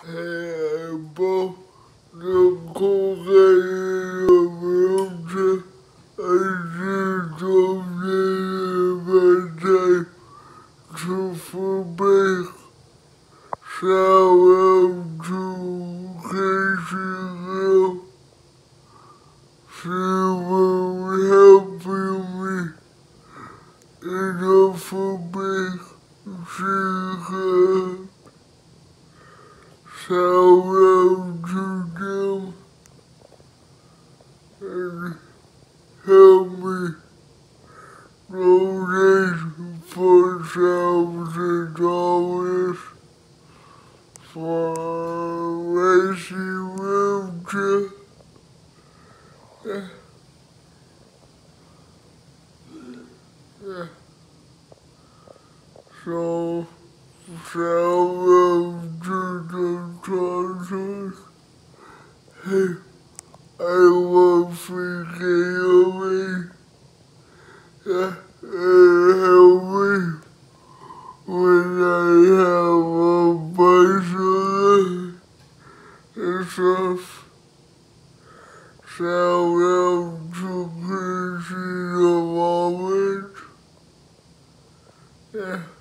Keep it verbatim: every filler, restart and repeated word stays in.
Helemaal de concurrentie als je op de partij te verbeteren. Zou hem toegeven. She will help me in the verbetering. Zou hem toegeven en help me. No need for thousand dollars for a racing wheelchair. Yeah. Yeah. So, so to the process, hey, I will forgive me. Yeah, and help me when I have a bicycle and stuff. So, I'm to continue the moment. Yeah.